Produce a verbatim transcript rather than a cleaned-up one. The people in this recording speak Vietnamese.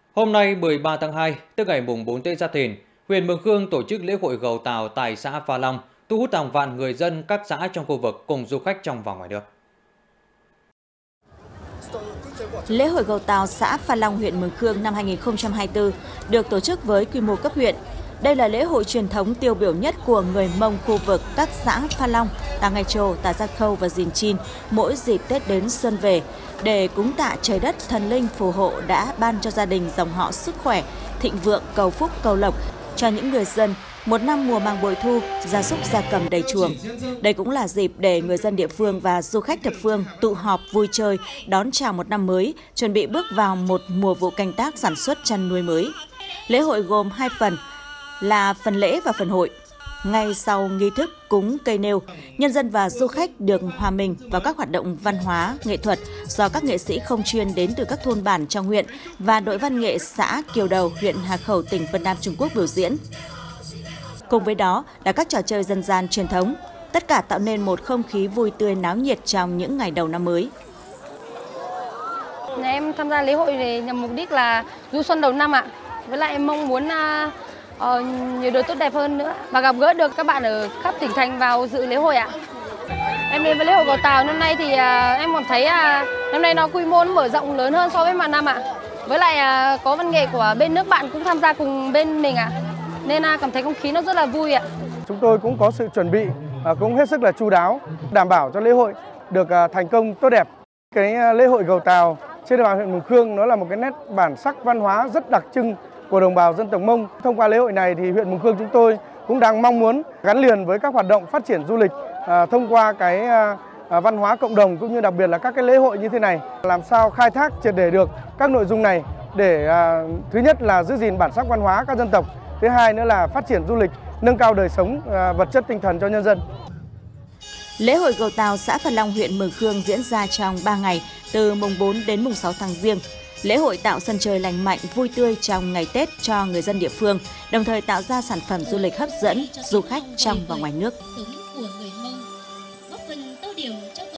Hôm nay mười ba tháng hai, tức ngày mùng bốn Tết Giáp Thìn, huyện Mường Khương tổ chức lễ hội Gầu Tàu tại xã Pha Long, thu hút hàng vạn người dân các xã trong khu vực cùng du khách trong và ngoài nước. Lễ hội Gầu Tàu xã Pha Long, huyện Mường Khương năm hai nghìn không trăm hai mươi tư được tổ chức với quy mô cấp huyện. Đây là lễ hội truyền thống tiêu biểu nhất của người Mông khu vực các xã Pha Long, Tà Ngài Trồ, Tà Gia Khâu và Dìn Chin mỗi dịp Tết đến xuân về để cúng tạ trời đất thần linh phù hộ đã ban cho gia đình dòng họ sức khỏe, thịnh vượng, cầu phúc, cầu lộc cho những người dân một năm mùa màng bội thu, gia súc gia cầm đầy chuồng. Đây cũng là dịp để người dân địa phương và du khách thập phương tụ họp vui chơi, đón chào một năm mới, chuẩn bị bước vào một mùa vụ canh tác sản xuất chăn nuôi mới. Lễ hội gồm hai phần là phần lễ và phần hội. Ngay sau nghi thức cúng cây nêu, nhân dân và du khách được hòa mình vào các hoạt động văn hóa, nghệ thuật do các nghệ sĩ không chuyên đến từ các thôn bản trong huyện và đội văn nghệ xã Kiều Đầu, huyện Hà Khẩu, tỉnh Vân Nam, Trung Quốc biểu diễn. Cùng với đó là các trò chơi dân gian truyền thống, tất cả tạo nên một không khí vui tươi náo nhiệt trong những ngày đầu năm mới. Em tham gia lễ hội để nhằm mục đích là du xuân đầu năm ạ. Với lại em mong muốn uh, uh, nhiều điều tốt đẹp hơn nữa và gặp gỡ được các bạn ở khắp tỉnh thành vào dự lễ hội ạ. Em đến với lễ hội Gầu Tàu năm nay thì uh, em còn thấy uh, năm nay nó quy mô nó mở rộng lớn hơn so với mọi năm ạ. Với lại uh, có văn nghệ của bên nước bạn cũng tham gia cùng bên mình ạ. Nên uh, cảm thấy không khí nó rất là vui ạ. Chúng tôi cũng có sự chuẩn bị uh, cũng hết sức là chu đáo, đảm bảo cho lễ hội được uh, thành công tốt đẹp. Cái uh, lễ hội Gầu Tàu trên địa bàn huyện Mường Khương nó là một cái nét bản sắc văn hóa rất đặc trưng của đồng bào dân tộc Mông. Thông qua lễ hội này thì huyện Mường Khương chúng tôi cũng đang mong muốn gắn liền với các hoạt động phát triển du lịch à, thông qua cái à, văn hóa cộng đồng cũng như đặc biệt là các cái lễ hội như thế này, làm sao khai thác triệt để được các nội dung này để à, thứ nhất là giữ gìn bản sắc văn hóa các dân tộc, thứ hai nữa là phát triển du lịch, nâng cao đời sống à, vật chất tinh thần cho nhân dân. Lễ hội Gầu Tàu xã Pha Long, huyện Mường Khương diễn ra trong ba ngày, từ mùng bốn đến mùng sáu tháng Giêng. Lễ hội tạo sân chơi lành mạnh, vui tươi trong ngày Tết cho người dân địa phương, đồng thời tạo ra sản phẩm du lịch hấp dẫn du khách trong và ngoài nước.